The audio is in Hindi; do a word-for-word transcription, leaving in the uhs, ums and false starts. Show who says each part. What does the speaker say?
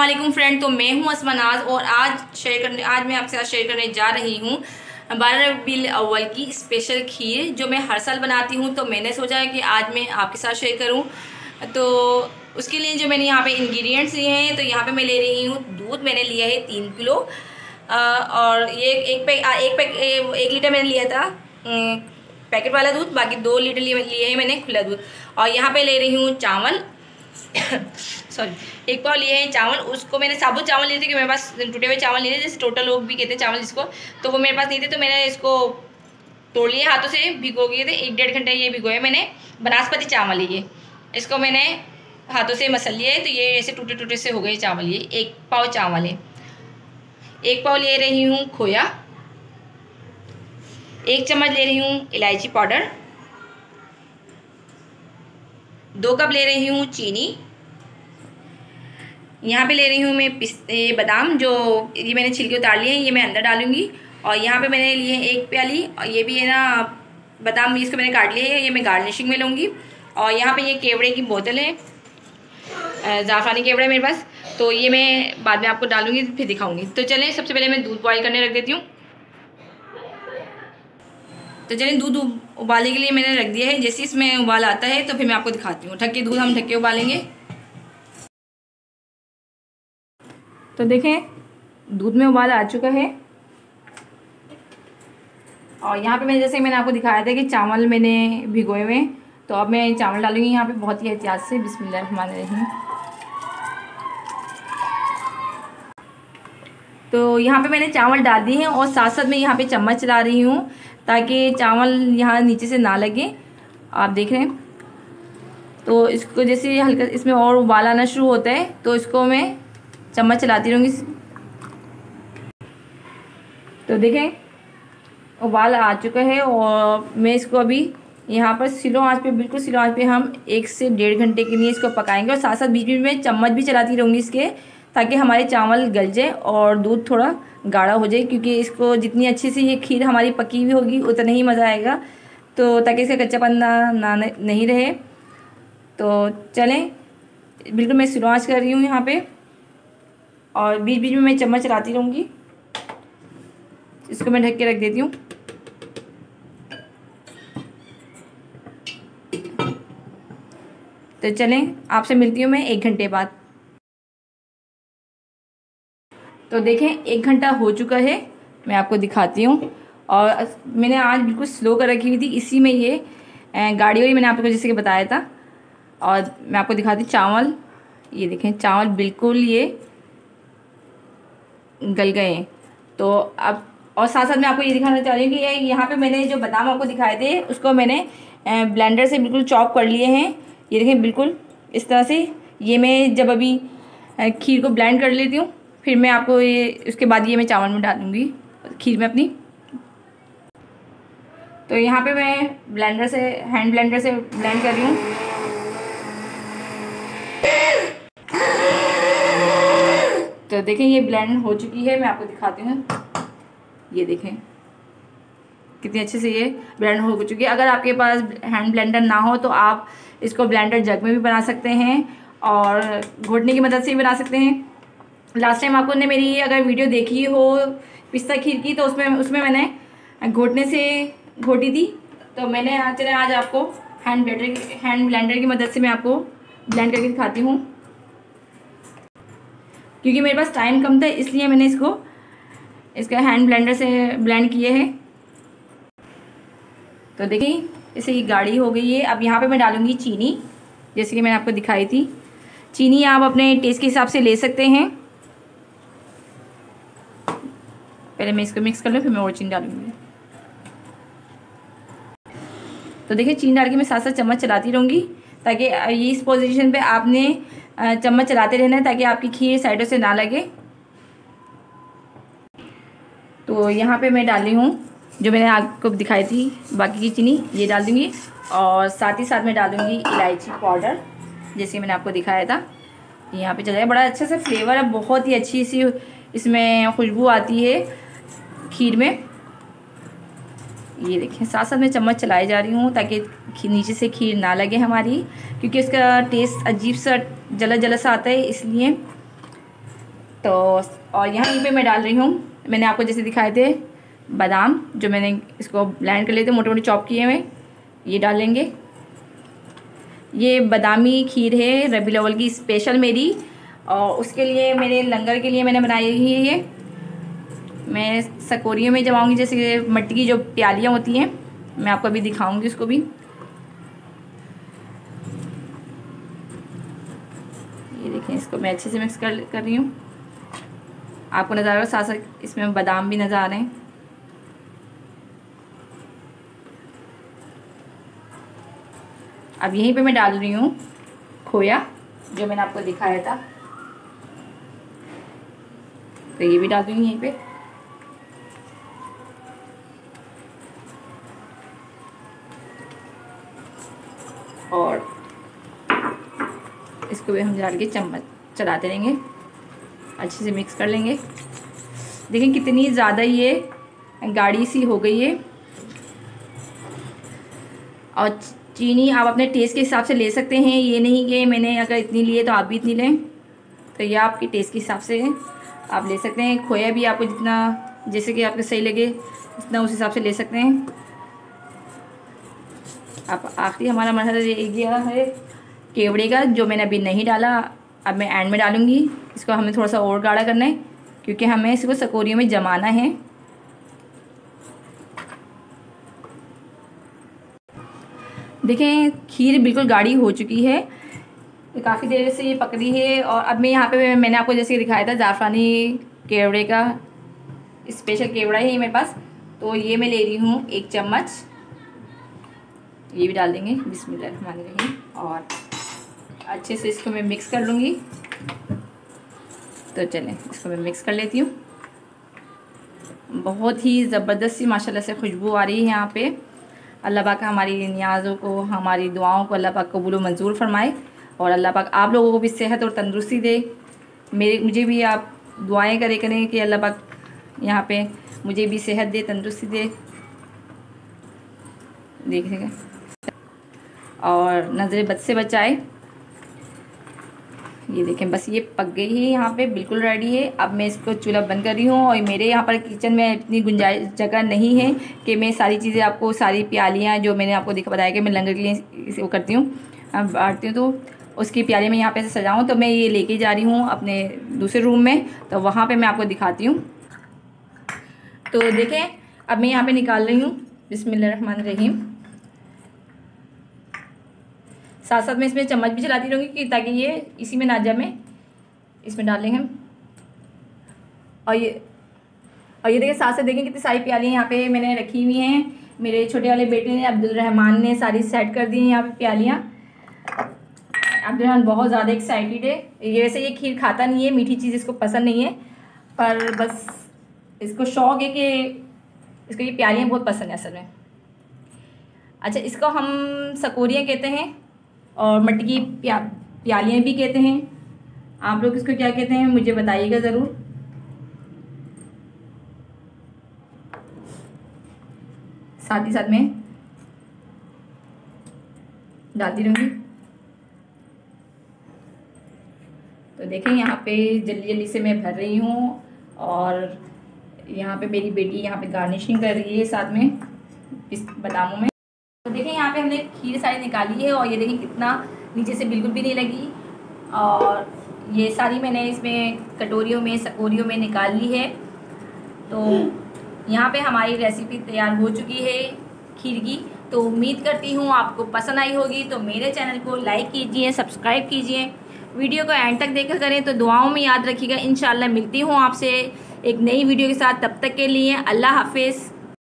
Speaker 1: वालेकुम फ्रेंड। तो मैं हूं असमा नाज और आज शेयर करने आज मैं आपके साथ शेयर करने जा रही हूं बारह रबीउल अव्वल की स्पेशल खीर जो मैं हर साल बनाती हूं। तो मैंने सोचा है कि आज मैं आपके साथ शेयर करूं। तो उसके लिए जो मैंने यहाँ पे इंग्रेडिएंट्स लिए हैं, तो यहाँ पे मैं ले रही हूँ दूध। मैंने लिया है तीन किलो और ये एक पैक एक पैक एक लीटर मैंने लिया था पैकेट वाला दूध, बाकी दो लीटर लिए लिए है मैंने खुला दूध। और यहाँ पे ले रही हूँ चावल सॉरी एक पाव लिए हैं चावल। उसको मैंने साबुत चावल लिए थे कि मेरे पास टूटे हुए चावल नहीं थे, जैसे टोटल लोग भी कहते हैं चावल जिसको, तो वो मेरे पास नहीं थे। तो मैंने इसको तोड़ लिए, हाथों से भिगो गए थे, एक डेढ़ घंटे ये भिगोए मैंने। बनास्पति चावल है ये, इसको मैंने हाथों से मसल लिया है, तो ये ऐसे टूटे टूटे से हो गए चावल। ये एक पाव चावल है। एक पाव ले रही हूँ खोया, एक चम्मच ले रही हूँ इलायची पाउडर, दो कप ले रही हूँ चीनी। यहाँ पे ले रही हूँ मैं पिस्ते बादाम, जो ये मैंने छिलके उतार लिए हैं, ये मैं अंदर डालूंगी। और यहाँ पे मैंने लिए हैं एक प्याली, और ये भी है ना बादाम, इसको मैंने काट लिए है, ये मैं गार्निशिंग में लूँगी। और यहाँ पे ये केवड़े की बोतल है, ज़ाफ़रानी केवड़ा है मेरे पास, तो ये मैं बाद में आपको डालूंगी, फिर दिखाऊंगी। तो चलें, सबसे पहले मैं दूध बॉयल करने रख देती हूँ। तो चलिए दूध उबालने के लिए मैंने रख दिया है। जैसे इसमें उबाल आता है तो फिर मैं आपको दिखाती हूँ। ढक के दूध हम ढक के उबालेंगे। तो देखें दूध में उबाल आ चुका है। और यहाँ पे मैंने जैसे मैंने आपको दिखाया था कि चावल मैंने भिगोए हुए, तो अब मैं चावल डालूंगी यहाँ पे बहुत ही एहतियात से। बिस्मिल्लाहिर्रहमानिर्रहीम। तो यहाँ पे मैंने चावल डाल दिए हैं और साथ साथ मैं यहाँ पे चम्मच चला रही हूँ ताकि चावल यहाँ नीचे से ना लगे। आप देख रहे हैं, तो इसको जैसे हल्का इसमें और उबाल आना शुरू होता है तो इसको मैं चम्मच चलाती रहूँगी। तो देखें उबाल आ चुका है और मैं इसको अभी यहाँ पर स्लो आंच पे, बिल्कुल स्लो आंच पे हम एक से डेढ़ घंटे के लिए इसको पकाएंगे। और साथ साथ बीच बीच में चम्मच भी चलाती रहूँगी इसके, ताकि हमारे चावल गल जाए और दूध थोड़ा गाढ़ा हो जाए। क्योंकि इसको जितनी अच्छी से ये खीर हमारी पकी हुई होगी उतना ही मज़ा आएगा, तो ताकि इसका कच्चापन ना, ना नहीं रहे। तो चलें, बिल्कुल मैं स्लो आंच कर रही हूँ यहाँ पे, और बीच बीच में मैं चम्मच चलाती रहूँगी। इसको मैं ढक के रख देती हूँ। तो चलें, आपसे मिलती हूँ मैं एक घंटे बाद। तो देखें एक घंटा हो चुका है, मैं आपको दिखाती हूँ। और मैंने आज बिल्कुल स्लो कर रखी हुई थी, इसी में ये गाढ़ी हुई मैंने आपको जैसे कि बताया था। और मैं आपको दिखाती हूँ चावल, ये देखें चावल बिल्कुल ये गल गए हैं। तो अब और साथ साथ मैं आपको ये दिखाना चाह रही हूँ कि यहाँ पे मैंने जो बादाम आपको दिखाए थे उसको मैंने ब्लेंडर से बिल्कुल चॉप कर लिए हैं। ये देखें बिल्कुल इस तरह से। ये मैं जब अभी खीर को ब्लेंड कर लेती हूँ, फिर मैं आपको ये उसके बाद ये मैं चावल में डालूँगी खीर में अपनी। तो यहाँ पे मैं ब्लेंडर से, हैंड ब्लेंडर से ब्लेंड कर रही हूँ। तो देखें ये ब्लेंड हो चुकी है, मैं आपको दिखाती हूँ। ये देखें कितनी अच्छे से ये ब्लेंड हो चुकी है। अगर आपके पास हैंड ब्लेंडर ना हो तो आप इसको ब्लेंडर जग में भी बना सकते हैं और घोटने की मदद से भी बना सकते हैं। लास्ट टाइम आपको ने मेरी अगर वीडियो देखी हो पिस्ता खीर की, तो उसमें उसमें मैंने घोटने से घोटी थी। तो मैंने चले आज आपको हैंड ब्लेंडर हैंड ब्लेंडर की मदद से मैं आपको ब्लेंड करके दिखाती हूँ। क्योंकि मेरे पास टाइम कम था, इसलिए मैंने इसको इसका हैंड ब्लेंडर से ब्लेंड किए हैं। तो देखिए इसे ये गाढ़ी हो गई है। अब यहाँ पे मैं डालूँगी चीनी, जैसे कि मैंने आपको दिखाई थी। चीनी आप अपने टेस्ट के हिसाब से ले सकते हैं। पहले मैं इसको मिक्स कर लूँ, फिर मैं और चीनी डालूँगी। तो देखिए चीनी डाल के मैं साथ साथ चम्मच चलाती रहूँगी, ताकि ये इस पोजीशन पे आपने चम्मच चलाते रहना है ताकि आपकी खीर साइडों से ना लगे। तो यहाँ पे मैं डाल रही हूँ जो मैंने आपको दिखाई थी बाकी की चीनी, ये डाल दूँगी। और साथ ही साथ मैं डालूँगी इलायची पाउडर, जैसे मैंने आपको दिखाया था। यहाँ पे चल रहा है, बड़ा अच्छा सा फ्लेवर है, बहुत ही अच्छी सी इसमें खुशबू आती है खीर में। ये देखिए साथ साथ मैं चम्मच चलाई जा रही हूँ ताकि नीचे से खीर ना लगे हमारी, क्योंकि इसका टेस्ट अजीब सा जला जला सा आता है, इसलिए तो और यहाँ पे मैं डाल रही हूँ, मैंने आपको जैसे दिखाए थे बादाम, जो मैंने इसको ब्लेंड कर लिए थे, मोटे मोटे चॉप किए हुए, ये डालेंगे। ये बादामी खीर है रबीउल अव्वल की स्पेशल मेरी, और उसके लिए मेरे लंगर के लिए मैंने बनाई है ये। मैं सकोरियों में जमाऊँगी, जैसे मट्टी की जो प्यालियाँ होती हैं, मैं आपको अभी दिखाऊंगी उसको भी। ये देखें, इसको मैं अच्छे से मिक्स कर कर रही हूँ। आपको नज़र आ रहा है, साथ साथ इसमें बादाम भी नज़र आ रहे हैं। अब यहीं पे मैं डाल रही हूँ खोया, जो मैंने आपको दिखाया था, तो ये भी डाल दूँगी यहीं पे। और इसको भी हम डाल के चम्मच चलाते रहेंगे, अच्छे से मिक्स कर लेंगे। देखिए कितनी ज़्यादा ये गाढ़ी सी हो गई है। और चीनी आप अपने टेस्ट के हिसाब से ले सकते हैं, ये नहीं कि मैंने अगर इतनी ली है तो आप भी इतनी लें, तो ये आपके टेस्ट के हिसाब से आप ले सकते हैं। खोया भी आपको जितना, जैसे कि आपको सही लगे उतना उस हिसाब से ले सकते हैं आप। आखिरी हमारा मरहला ये गया है केवड़े का, जो मैंने अभी नहीं डाला, अब मैं एंड में डालूँगी। इसको हमें थोड़ा सा और गाढ़ा करना है, क्योंकि हमें इसको सकोरियों में जमाना है। देखें खीर बिल्कुल गाढ़ी हो चुकी है, काफ़ी देर से ये पक रही है। और अब मैं यहाँ पे मैंने आपको जैसे दिखाया था ज़ाफ़रानी केवड़े का स्पेशल केवड़ा है मेरे पास, तो ये मैं ले रही हूँ एक चम्मच, ये भी डाल देंगे बिस्मिल्लाहिर्रहमानिर्रहीम। और अच्छे से इसको मैं मिक्स कर लूँगी। तो चलें इसको मैं मिक्स कर लेती हूँ। बहुत ही ज़बरदस्त सी माशाल्लाह से खुशबू आ रही है यहाँ पे। अल्लाह पाक हमारी नियाज़ों को, हमारी दुआओं को अल्लाह पाक कबूल व मंजूर फरमाए, और अल्लाह पाक आप लोगों को भी सेहत और तंदुरुस्ती दे। मेरे मुझे भी आप दुआएं करे करें कि अल्लाह पाक यहाँ पे मुझे भी सेहत दे, तंदुरुस्ती दे। देखिएगा, और नज़र बद से बचाए। ये देखें बस ये पक गई है, यहाँ पे बिल्कुल रेडी है। अब मैं इसको चूल्हा बंद कर रही हूँ। और मेरे यहाँ पर किचन में इतनी गुंजाइश जगह नहीं है कि मैं सारी चीज़ें आपको, सारी प्यालियाँ जो मैंने आपको दिखा बताया कि मैं लंगर के लिए वो करती हूँ, बांटती हूँ, तो उसकी प्यालियाँ मैं यहाँ पे से सजाऊँ। तो मैं ये लेके जा रही हूँ अपने दूसरे रूम में, तो वहाँ पर मैं आपको दिखाती हूँ। तो देखें अब मैं यहाँ पर निकाल रही हूँ, बिस्मिल्लाहिर्रहमानिर्रहीम। साथ साथ मैं इसमें चम्मच भी चलाती रहूँगी कि ताकि ये इसी में ना जमे। इसमें डाल लेंगे हम। और ये और ये देखिए साथ साथ देखें कितनी सारी प्यालियाँ यहाँ पे मैंने रखी हुई हैं। मेरे छोटे वाले बेटे ने, अब्दुल रहमान ने, सारी सेट कर दी हैं यहाँ पे प्यालियाँ। अब्दुल रहमान बहुत ज़्यादा एक्साइटेड है। ये वैसे ये खीर खाता नहीं है, मीठी चीज़ इसको पसंद नहीं है, पर बस इसको शौक़ है कि इसको ये प्यालियाँ बहुत पसंद है असल में। अच्छा, इसको हम सकोरियाँ कहते हैं और मट्टी की प्या प्यालियाँ भी कहते हैं। आप लोग इसको क्या कहते हैं मुझे बताइएगा ज़रूर। साथ ही साथ में डालती रहूँगी। तो देखें यहाँ पे जल्दी जल्दी से मैं भर रही हूँ, और यहाँ पे मेरी बेटी यहाँ पे गार्निशिंग कर रही है साथ में इस बादामों में। तो देखें यहाँ पे हमने खीर सारी निकाली है, और ये देखें कितना नीचे से बिल्कुल भी नहीं लगी। और ये सारी मैंने इसमें कटोरियों में, सकोरियों में निकाल ली है। तो यहाँ पे हमारी रेसिपी तैयार हो चुकी है खीर की। तो उम्मीद करती हूँ आपको पसंद आई होगी। तो मेरे चैनल को लाइक कीजिए, सब्सक्राइब कीजिए, वीडियो को एंड तक देखा करें। तो दुआओं में याद रखिएगा। इंशाल्लाह मिलती हूँ आपसे एक नई वीडियो के साथ। तब तक के लिए अल्लाह हाफिज़।